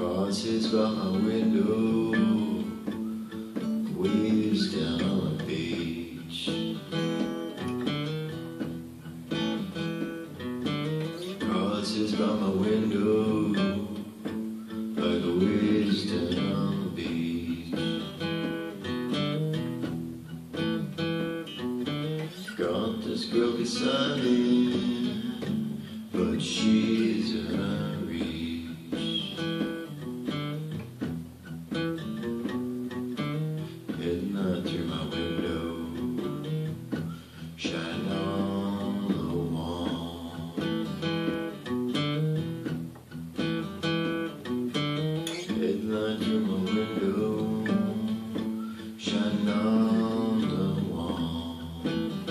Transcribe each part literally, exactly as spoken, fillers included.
Crosses by my window, waves down on the beach. Crosses by my window, like the waves down on the beach. Got this girl beside me, but she's out of reach. Headlight through my window, shine on the wall. Headlight through my window, shine on the wall.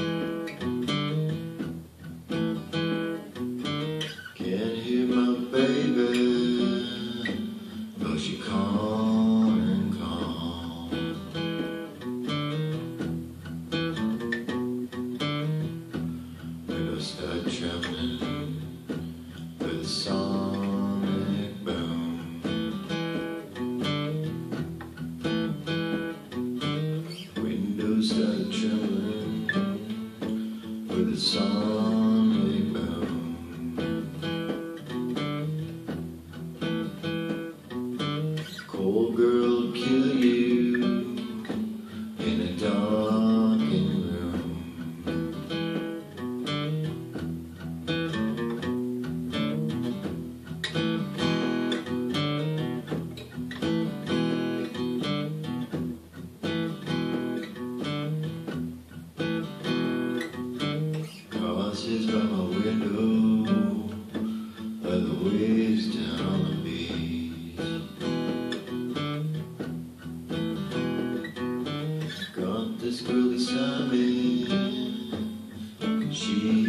Can't hear my baby, though she calling and calling. Windows start trembling with a sonic boom. Windows start trembling with a sonic boom. Cold girl will kill you in a darkened room. Crosses by my window, like the waves down on the beach. Got this girl beside me, she